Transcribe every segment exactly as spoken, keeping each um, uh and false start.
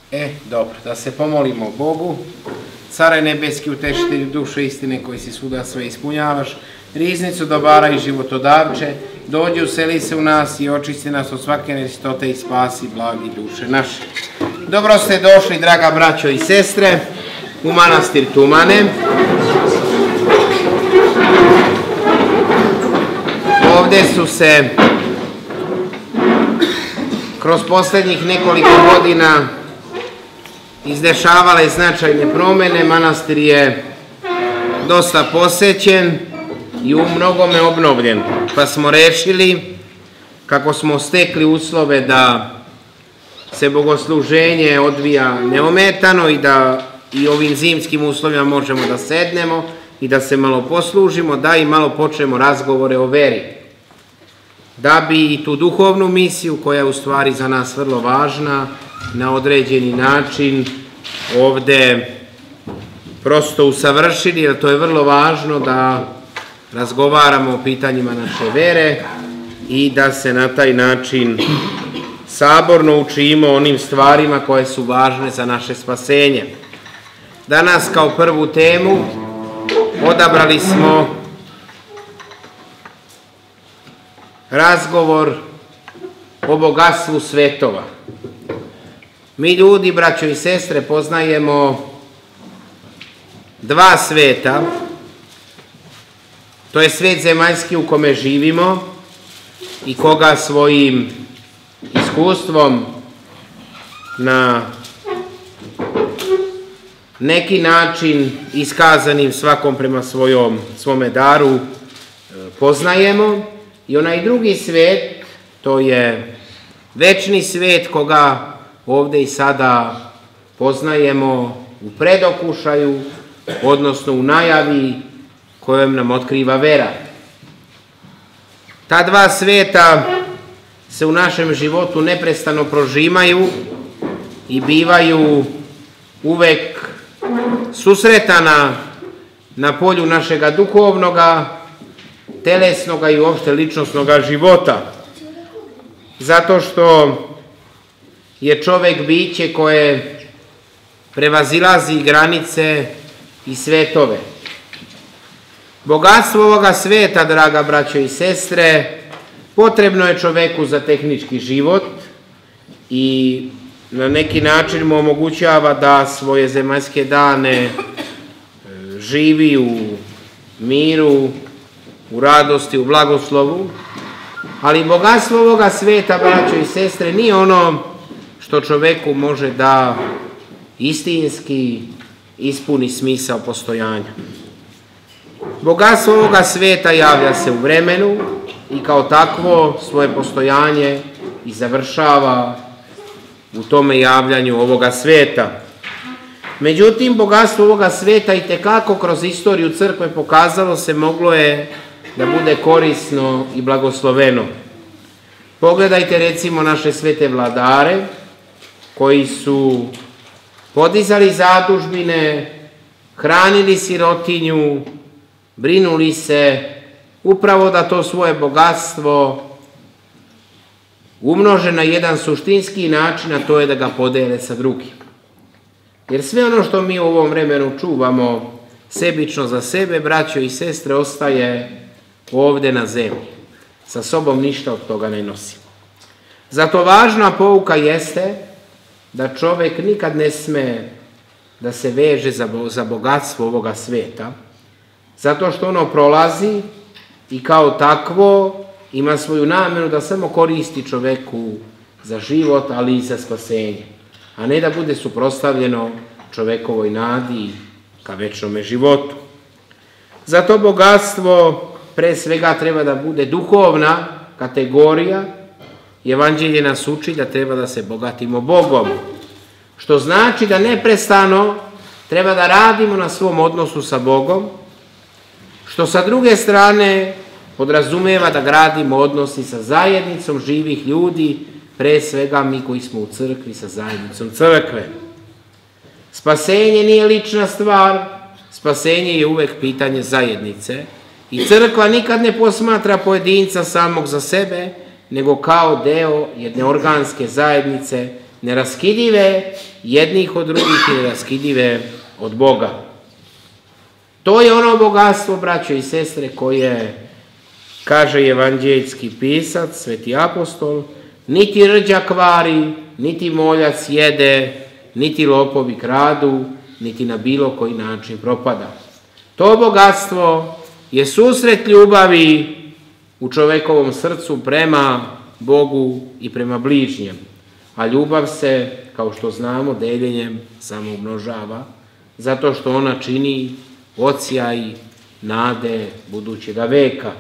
E, dobro, da se pomolimo Bogu. Care nebeski, utešitelju duše istine koji si svuda sve ispunjavaš, riznicu dobara i životodavče, dođi useli se u nas i očisti nas od svake nečistote i spasi blagi duše naše. Dobro ste došli, draga braćo i sestre, u manastir Tumane. Ovdje su se kroz posljednjih nekoliko godina izdešavale značajne promjene. Manastir je dosta posećen i u mnogome obnovljen, pa smo rešili, kako smo stekli uslove da se bogosluženje odvija neometano i da i ovim zimskim uslovima možemo da sednemo i da se malo poslužimo, da i malo počnemo razgovore o veri. Da bi i tu duhovnu misiju, koja je u stvari za nas vrlo važna, na određeni način ovdje prosto usavršili, jer to je vrlo važno da razgovaramo o pitanjima naše vere i da se na taj način saborno učimo onim stvarima koje su važne za naše spasenje. Danas kao prvu temu odabrali smo razgovor o bogatstvu svetova. Mi ljudi, braćo i sestre, poznajemo dva sveta. To je svet zemaljski u kome živimo i koga svojim iskustvom na neki način iskazanim svakom prema svojom, svome daru poznajemo. I onaj drugi svet, to je večni svet koga ovdje i sada poznajemo u predokušaju, odnosno u najavi kojom nam otkriva vera. Ta dva sveta se u našem životu neprestano prožimaju i bivaju uvek susretana na polju našega duhovnoga, telesnoga i uopšte ličnosnoga života. Zato što je čovek biće koje prevazilazi granice i svetove. Bogatstvo ovoga sveta, draga braćo i sestre, potrebno je čoveku za tehnički život i na neki način mu omogućava da svoje zemaljske dane živi u miru, u radosti, u blagoslovu, ali bogatstvo ovoga sveta, braćo i sestre, nije ono što čoveku može da istinski ispuni smisao postojanja. Bogatstvo ovoga sveta javlja se u vremenu i kao takvo svoje postojanje i završava u tome javljanju ovoga sveta. Međutim, bogatstvo ovoga sveta i tekako kroz istoriju crkve pokazalo se moglo je da bude korisno i blagosloveno. Pogledajte recimo naše svete vladare koji su podizali zadužbine, hranili sirotinju, brinuli se upravo da to svoje bogatstvo umnože na jedan suštinski način, a to je da ga podele sa drugim. Jer sve ono što mi u ovom vremenu čuvamo sebično za sebe, braćo i sestre, ostaje ovdje na zemlji. Sa sobom ništa od toga ne nosimo. Zato važna pouka jeste da čovjek nikad ne sme da se veže za bogatstvo ovoga sveta, zato što ono prolazi i kao takvo ima svoju namjeru da samo koristi čoveku za život, ali i za spasenje, a ne da bude suprotstavljeno čovekovoj nadi ka večnome životu. Zato bogatstvo pre svega treba da bude duhovna kategorija. Evanđelje nas uči da treba da se bogatimo Bogom, što znači da neprestano treba da radimo na svom odnosu sa Bogom, što sa druge strane podrazumeva da gradimo odnosi sa zajednicom živih ljudi, pre svega mi koji smo u crkvi sa zajednicom crkve. Spasenje nije lična stvar, spasenje je uvek pitanje zajednice i crkva nikad ne posmatra pojedinca samog za sebe, nego kao deo jedne organske zajednice neraskidive jednih od drugih i neraskidive od Boga. To je ono bogatstvo, braćo i sestre, koje, kaže evanđeljski pisac, sveti apostol, niti rđa kvari, niti moljac jede, niti lopovi kradu, niti na bilo koji način propada. To bogatstvo je susret ljubavi u čovekovom srcu prema Bogu i prema bližnjem. A ljubav se, kao što znamo, deljenjem samo umnožava, zato što ona čini odsjaj nade budućega veka.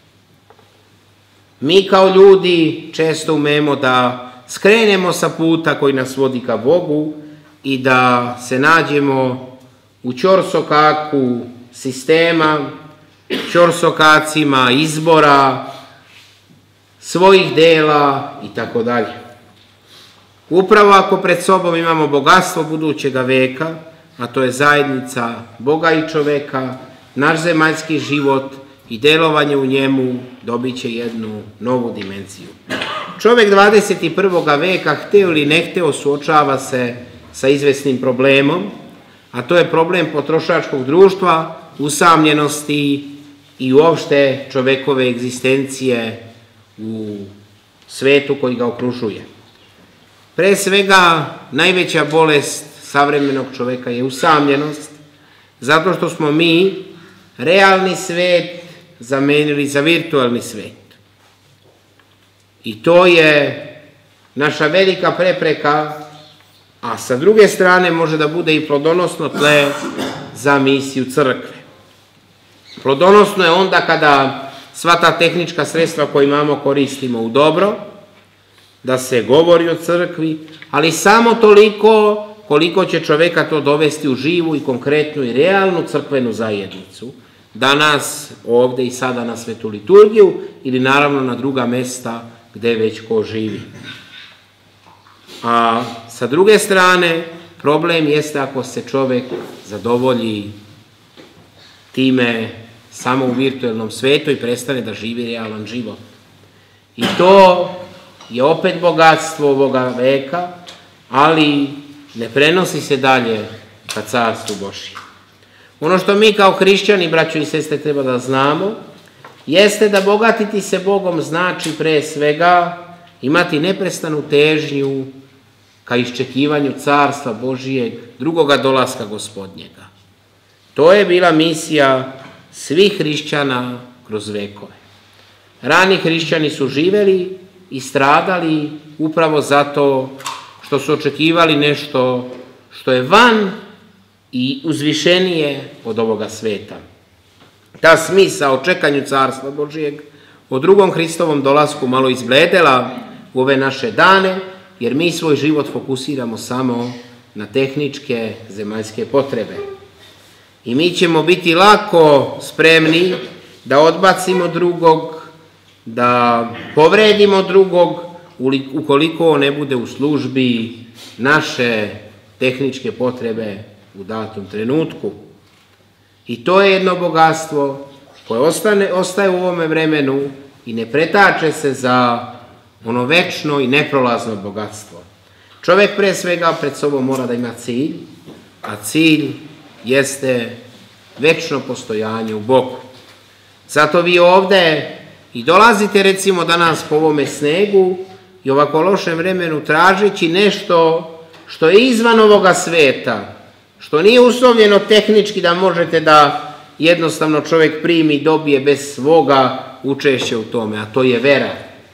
Mi kao ljudi često umemo da skrenemo sa puta koji nas vodi ka Bogu i da se nađemo u ćorsokaku sistema, ćorsokacima izbora, svojih dela i tako dalje. Upravo ako pred sobom imamo bogatstvo budućega veka, a to je zajednica Boga i čoveka, naš zemaljski život i delovanje u njemu dobit će jednu novu dimenziju. Čovjek dvadeset prvog veka, hteo ili ne hteo, suočava se sa izvesnim problemom, a to je problem potrošačkog društva, usamljenosti i uopšte čovekove egzistencije u svetu koji ga okružuje. Pre svega, najveća bolest savremenog čoveka je usamljenost, zato što smo mi realni svet zamenili za virtualni svet. I to je naša velika prepreka, a sa druge strane može da bude i plodonosno tle za misiju crkve. Plodonosno je onda kada sva ta tehnička sredstva koje imamo koristimo u dobro, da se govori o crkvi, ali samo toliko koliko će čoveka to dovesti u živu i konkretnu i realnu crkvenu zajednicu, danas, ovde i sada na svetu liturgiju ili naravno na druga mesta gde već ko živi. A sa druge strane, problem jeste ako se čovek zadovolji time samo u virtualnom svetu i prestane da živi realan život. I to je opet bogatstvo ovoga veka, ali ne prenosi se dalje ka carstvu Božjem. Ono što mi kao hrišćani, braćo i sestre, treba da znamo, jeste da bogatiti se Bogom znači pre svega imati neprestanu težnju ka iščekivanju carstva Božijeg, drugoga dolaska Gospodnjega. To je bila misija svih hrišćana kroz vekove. Rani hrišćani su živeli i stradali upravo zato što su očekivali nešto što je van i uzvišenije od ovoga sveta. Ta smisa o čekanju carstva Božijeg, o drugom Hristovom dolasku malo izbledela u ove naše dane, jer mi svoj život fokusiramo samo na tehničke zemaljske potrebe. I mi ćemo biti lako spremni da odbacimo drugog, da povredimo drugog, ukoliko on ne bude u službi naše tehničke potrebe u datom trenutku. I to je jedno bogatstvo koje ostane, ostaje u ovome vremenu i ne pretače se za ono večno i neprolazno bogatstvo. Čovek pre svega pred sobom mora da ima cilj, a cilj jeste večno postojanje u Bogu. Zato vi ovde i dolazite recimo danas po ovome snegu i ovako lošem vremenu tražeći nešto što je izvan ovoga sveta, što nije uslovljeno tehnički da možete da jednostavno čovjek primi i dobije bez svoga učešća u tome, a to je vera.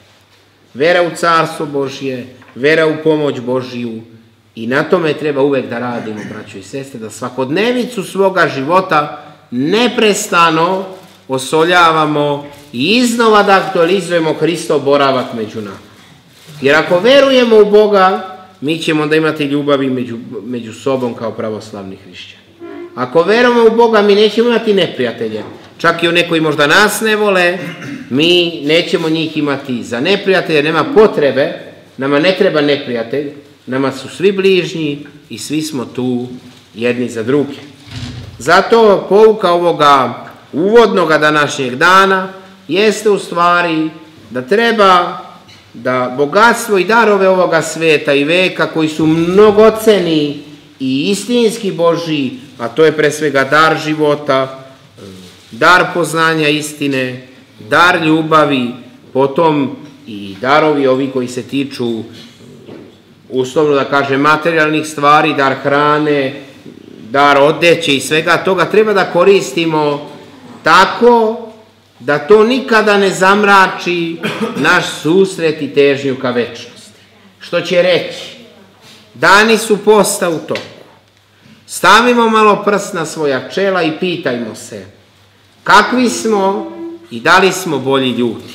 Vera u carstvo Božje, vera u pomoć Božiju i na tome treba uvek da radimo, braćo i sestre, da svakodnevicu svoga života neprestano osoljavamo i iznova da aktualizujemo Hristov boravak među nama. Jer ako verujemo u Boga, mi ćemo onda imati ljubavi među, među sobom kao pravoslavni hrišćani. Ako verujemo u Boga, mi nećemo imati neprijatelje. Čak i one koji možda nas ne vole, mi nećemo njih imati za neprijatelje, nema potrebe, nama ne treba neprijatelj, nama su svi bližnji i svi smo tu jedni za druge. Zato pouka ovoga uvodnoga današnjeg dana jeste u stvari da treba da bogatstvo i darove ovoga sveta i veka koji su mnogoceni i istinski Božji, a to je pre svega dar života, dar poznanja istine, dar ljubavi, potom i darovi ovi koji se tiču, uslovno da kažem, materijalnih stvari, dar hrane, dar odeće i svega toga, treba da koristimo tako da to nikada ne zamrači naš susret i težnju ka večnosti. Što će reći, dani su posta u toku. Stavimo malo prst na svoja čela i pitajmo se kakvi smo i da li smo bolji ljudi.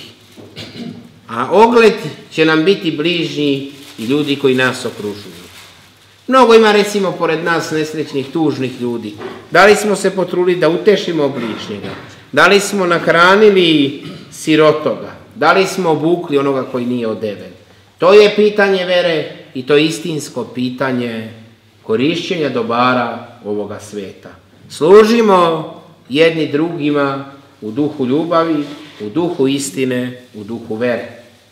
A ogled će nam biti bližnji i ljudi koji nas okružuju. Mnogo ima, recimo, pored nas nesrećnih, tužnih ljudi. Da li smo se potrudili da utešimo bližnjega? Da li smo nahranili sirotoga? Da li smo obukli onoga koji nije odeven? To je pitanje vere i to je istinsko pitanje korišćenja dobara ovoga sveta. Služimo jedni drugima u duhu ljubavi, u duhu istine, u duhu vere.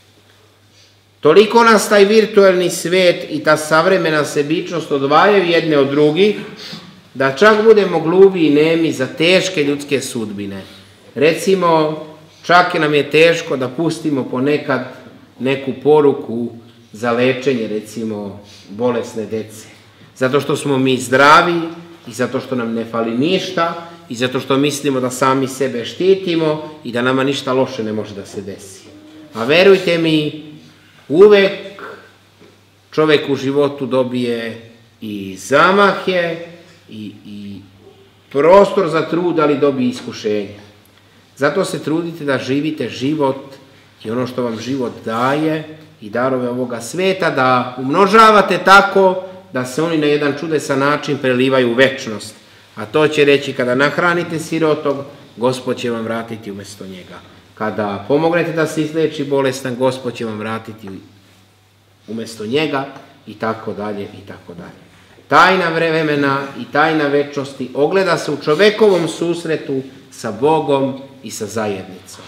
Toliko nas taj virtualni svet i ta savremena sebičnost odvajaju jedne od drugih, da čak budemo gluvi i nemi za teške ljudske sudbine. Recimo, čak nam je teško da pustimo ponekad neku poruku za lečenje, recimo, bolesne dece. Zato što smo mi zdravi i zato što nam ne fali ništa i zato što mislimo da sami sebe štitimo i da nama ništa loše ne može da se desi. A verujte mi, uvek čovek u životu dobije i zamahe i, i prostor za trud, ali dobije iskušenje. Zato se trudite da živite život i ono što vam život daje i darove ovoga sveta, da umnožavate tako da se oni na jedan čudesan način prelivaju u večnost. A to će reći kada nahranite sirotog, Gospod će vam vratiti umjesto njega. Kada pomognete da se izleči bolestan, Gospod će vam vratiti umjesto njega i tako dalje i tako dalje. Tajna vremena i tajna večnosti ogleda se u čovekovom susretu sa Bogom i sa zajednicom.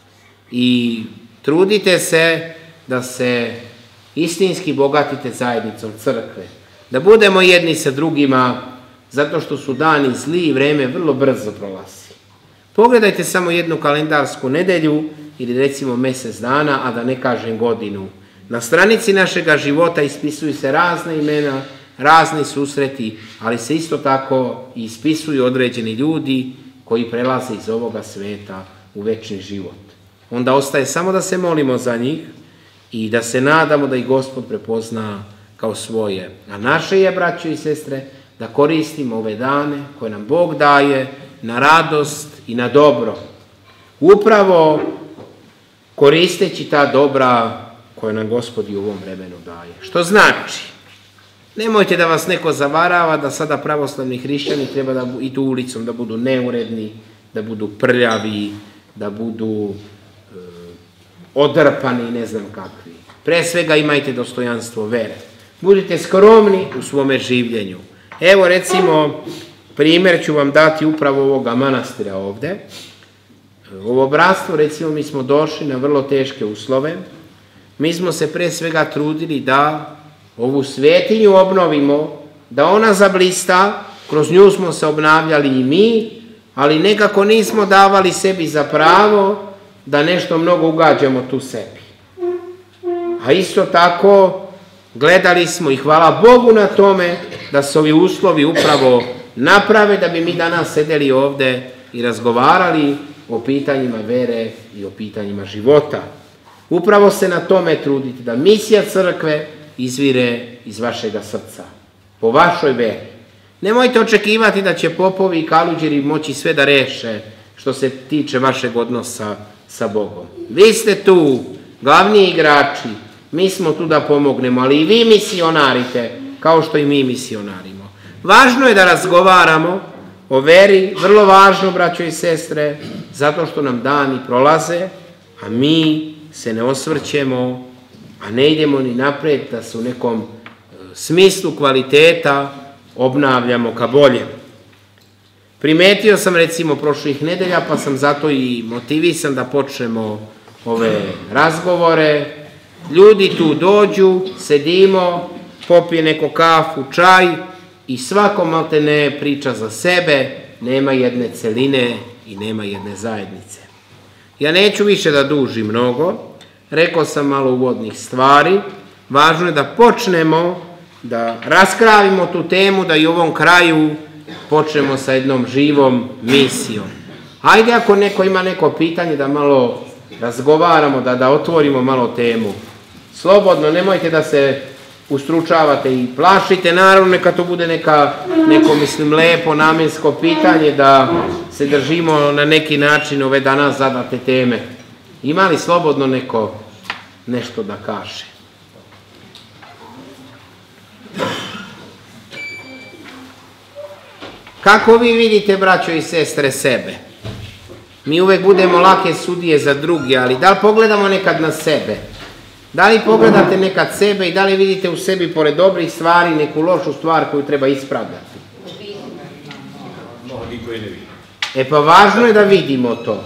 I trudite se da se istinski bogatite zajednicom crkve. Da budemo jedni sa drugima, zato što su dani zli i vreme vrlo brzo prolazi. Pogledajte samo jednu kalendarsku nedelju ili recimo mjesec dana, a da ne kažem godinu. Na stranici našega života ispisuju se razna imena, razni susreti, ali se isto tako ispisuju određeni ljudi koji prelaze iz ovoga sveta u večni život. Onda ostaje samo da se molimo za njih i da se nadamo da ih Gospod prepozna kao svoje. A naše je, braćo i sestre, da koristimo ove dane koje nam Bog daje na radost i na dobro. Upravo koristeći ta dobra koje nam Gospod i u ovom vremenu daje. Što znači? Nemojte da vas neko zavarava da sada pravoslavni hrišćani treba da idu ulicom, da budu neuredni, da budu prljavi, da budu e, odrpani, ne znam kakvi. Pre svega imajte dostojanstvo vere. Budite skromni u svome življenju. Evo recimo, primjer ću vam dati upravo ovoga manastira ovde. Ovo bratstvo, recimo, mi smo došli na vrlo teške uslove. Mi smo se pre svega trudili da ovu svetinju obnovimo, da ona zablista, kroz nju smo se obnavljali i mi, ali nekako nismo davali sebi za pravo da nešto mnogo ugađamo tu sebi. A isto tako gledali smo i hvala Bogu na tome da se ovi uslovi upravo naprave da bi mi danas sedeli ovde i razgovarali o pitanjima vere i o pitanjima života. Upravo se na tome trudite da misija crkve izvire iz vašega srca, po vašoj veri. Nemojte očekivati da će popovi i kaluđeri moći sve da reše što se tiče vašeg odnosa sa Bogom. Vi ste tu glavni igrači, mi smo tu da pomognemo, ali i vi misionarite kao što i mi misionarimo. Važno je da razgovaramo o veri, vrlo važno, braćo i sestre, zato što nam dani prolaze, a mi se ne osvrćemo, a ne idemo ni napred da se u nekom smislu kvaliteta obnavljamo ka bolje. Primetio sam recimo prošlih nedelja, pa sam zato i motivisan da počnemo ove razgovore, Ljudi tu dođu, sedimo, popije neko kafu, čaj i svako maltene priča za sebe, nema jedne celine i nema jedne zajednice. Ja neću više da dužim mnogo, rekao sam malo uvodnih stvari, važno je da počnemo, da raskravimo tu temu, da i u ovom kraju počnemo sa jednom živom misijom. Hajde ako neko ima neko pitanje da malo razgovaramo, da, da otvorimo malo temu. Slobodno, nemojte da se ustručavate i plašite, naravno neka to bude neka, neko mislim lepo, namjensko pitanje, da se držimo na neki način ove danas zadate teme. Ima li slobodno neko nešto da kaže? Kako vi vidite, braćo i sestre, sebe? Mi uvek budemo lake sudije za drugi, ali da li pogledamo nekad na sebe? Da li pogledate nekad sebe i da li vidite u sebi, pored dobrih stvari, neku lošu stvar koju treba ispravljati? E pa važno je da vidimo to.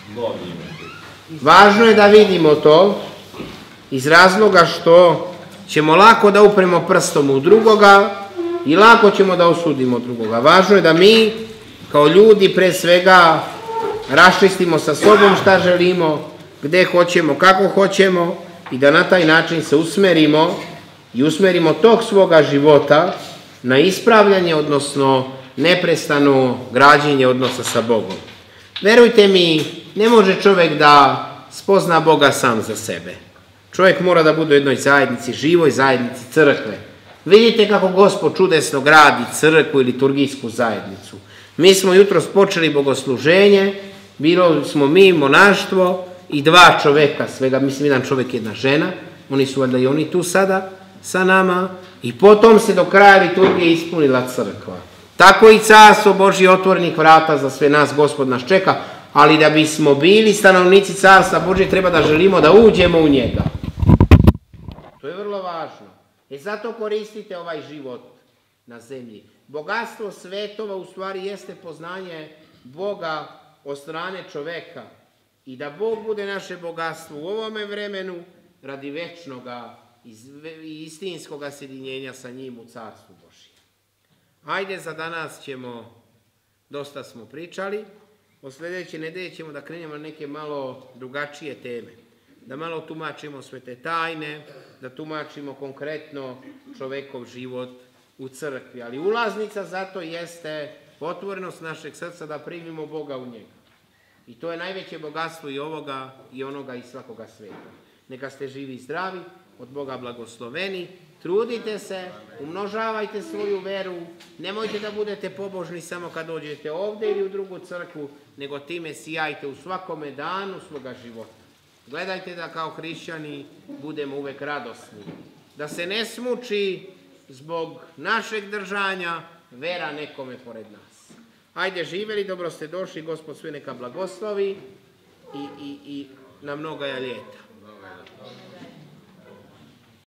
Važno je da vidimo to iz razloga što ćemo lako da upremo prstom u drugoga i lako ćemo da osudimo drugoga. Važno je da mi, kao ljudi, pre svega raščistimo sa sobom šta želimo, gde hoćemo, kako hoćemo i da na taj način se usmerimo i usmerimo tok svoga života na ispravljanje, odnosno neprestano građenje odnosa sa Bogom. Verujte mi, ne može čovjek da spozna Boga sam za sebe. Čovjek mora da bude u jednoj zajednici, živoj zajednici crkve. Vidite kako Gospod čudesno gradi crkvu i liturgijsku zajednicu. Mi smo jutros počeli bogosluženje, bilo smo mi, monaštvo i dva čoveka, svega, mislim jedan čovjek i jedna žena, oni su valjda i oni tu sada sa nama, i potom se do kraja liturgije ispunila crkva. Tako i carstvo Božje otvorenih vrata za sve nas, Gospod nas čeka, ali da bismo bili stanovnici carstva Božje treba da želimo da uđemo u njega. To je vrlo važno. E zato koristite ovaj život na zemlji. Bogatstvo svetova u stvari jeste poznanje Boga od strane čoveka i da Bog bude naše bogatstvo u ovome vremenu radi večnoga i istinskoga sjedinjenja sa njim u carstvu Božjem. Ajde, za danas ćemo, dosta smo pričali, od sljedeće nedelje ćemo da krenemo na neke malo drugačije teme. Da malo tumačimo svete tajne, da tumačimo konkretno čovekov život u crkvi. Ali ulaznica zato jeste otvorenost našeg srca da primimo Boga u njega. I to je najveće bogatstvo i ovoga i onoga i svakoga sveta. Neka ste živi i zdravi, od Boga blagosloveni, trudite se, umnožavajte svoju veru, nemojte da budete pobožni samo kad dođete ovdje ili u drugu crkvu, nego time sijajte u svakome danu svoga života. Gledajte da kao hrišćani budemo uvek radosni, da se ne smuči zbog našeg držanja vera nekome pored nas. Ajde, živeli, dobro ste došli, Gospod sve neka blagoslovi i, i, i na mnoga ljeta.